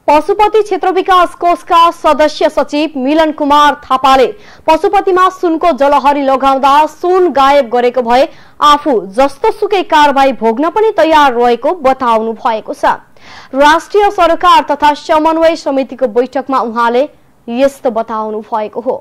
पशुपति क्षेत्र विकास कोषका सदस्य सचिव मिलन कुमार थापाले पशुपतिमा सुनको जलहरी लगाउँदा सुन गायब गरेको भए आफू जस्तो सुकै कारबाही भोग्न पनि तयार रहेको बताउनु भएको छ। राष्ट्रिय सरकार तथा समन्वय समितिको बैठकमा उहाँले यस्तो बताउनु भएको हो।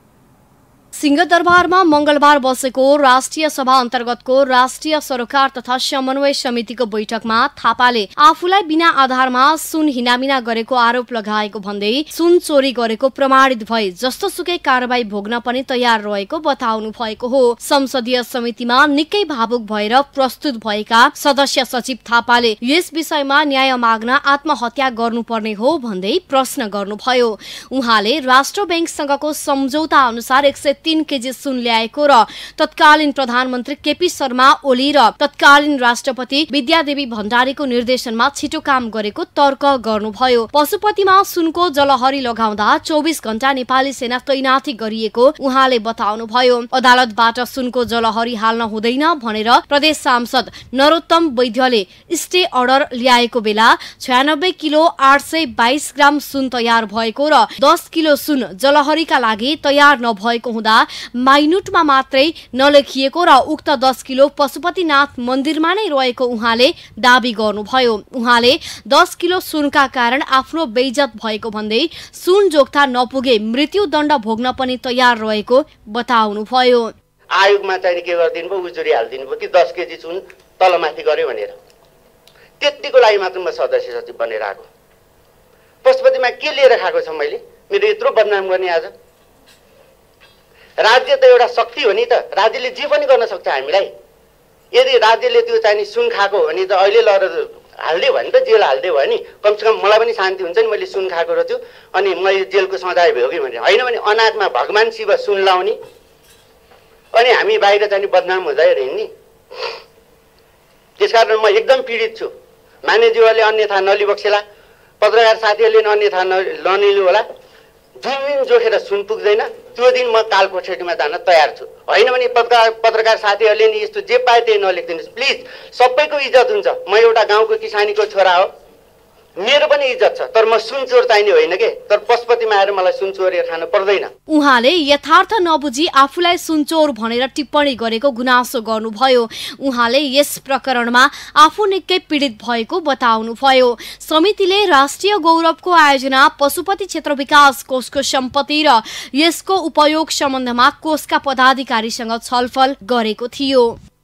सिंहदरबारमा मंगलबार बसेको राष्ट्रिय सभा अन्तर्गतको राष्ट्रिय सरकार तथा समन्वय समितिको बैठकमा थापाले आफूलाई बिना आधारमा सुन हिनामिना गरेको आरोप लगाएको भन्दै सुन चोरी गरेको प्रमाणित भए जस्तो सुकै कारबाही भोग्न पनि तयार रहेको बताउनु भएको हो। संसदीय समितिमा निकै भावुक भएर प्रस्तुत भएका सदस्य सचिव थापाले यस विषयमा न्याय माग्न आत्महत्या गर्नुपर्ने हो भन्दै प्रश्न गर्नुभयो। उहाँले राष्ट्र बैंकसँगको सम्झौता अनुसार 103 केजी सुन ल्याएको र तत्कालीन प्रधानमन्त्री केपी शर्मा ओली र तत्कालीन राष्ट्रपति विद्यादेवी भण्डारीको निर्देशनमा छिटो काम गरेको तर्क गर्नुभयो। पशुपतिमा सुनको जलहरी लगाउँदा 24 घण्टा नेपाली सेना तैनाथी गरिएको उहाँले बताउनुभयो। अदालतबाट सुनको जलहरी हाल्न हुँदैन भनेर प्रदेश सांसद नरोत्तम वैद्यले स्टे अर्डर ल्याएको बेला 96 किलो 822 ग्राम सुन तयार भएको र 10 किलो सुन जलहरीका लागि तयार नभएको हुँदा माइनुटमा मात्रै नलेखिएको र उक्त 10 किलो पशुपतिनाथ मन्दिरमा नै रहेको उहाँले दाबी गर्नुभयो। उहाँले 10 किलो सुनका कारण आफ्नो बेइज्जत भएको भन्दै सुन जोख्ता नपुगे मृत्युदण्ड भोग्न पनि तयार रहेको बताउनुभयो। आयोगमा चाहिँ के गर्दिनु भयो, उजुरी हाल्दिनु भयो कि 10 केजी सुन तलमाथि गर्यो भनेर, त्यतिको लागि मात्र म सदस्य सचिव बनेर आएको। पशुपतिमा के लिएर खाएको छ मैले, मेरो यत्रो बदनाम गर्ने? आज राज्य त एउटा शक्ति हो नि त, राज्यले जे पनि गर्न सक्छ हामीलाई। यदि राज्यले त्यो चाहिँ सुन खाएको भने त अहिले लएर हाल्दियो भने त जेल हाल्दियो भयो नि, कमसेकम मलाई पनि शान्ति हुन्छ नि, मैले सुन खाएको रहेछु अनि मैले जेलको सजाय भयो कि भने। होइन भने अनाथमा भगवान शिव सुन लाउने अनि हामी बाहिर चाहिँ बदनाम हुँदै हिँड्ने। त्यसकारण म एकदम पीडित छु। मान्यज्यूहरूले अन्यथा नलिबक्सेला, पत्रकार साथीहरूले अन्यथा नलिनु होला। जुन दिन जोखेर सुन पुग्दैन त्यो दिन म कालकोठरीमा जान तयार छु। होइन भने पत्रकार साथीहरूले नि यस्तो जे पाए त्यही नलेखिदिनुहोस् प्लिज। सबैको इज्जत हुन्छ। म एउटा गाउँको किसानीको छोरा हो, मेरो पनि इज्जत छ, तर म सुन चोर चाहिने होइन के। तर पशुपतिमा आएर मलाई सुन चोरेर खान पर्दैन। उहाँले यथार्थ नबुझी आफूलाई सुनचोर भनेर टिप्पणी गरेको गुनासो गर्नुभयो। उहाँले यस प्रकरणमा आफू निकै पीडित भएको बताउनुभयो। समितिले राष्ट्रिय गौरवको आयोजना पशुपति क्षेत्र विकास कोषको सम्पत्ति र यसको उपयोग सम्बन्धमा कोषका पदाधिकारीसँग छलफल गरेको थियो।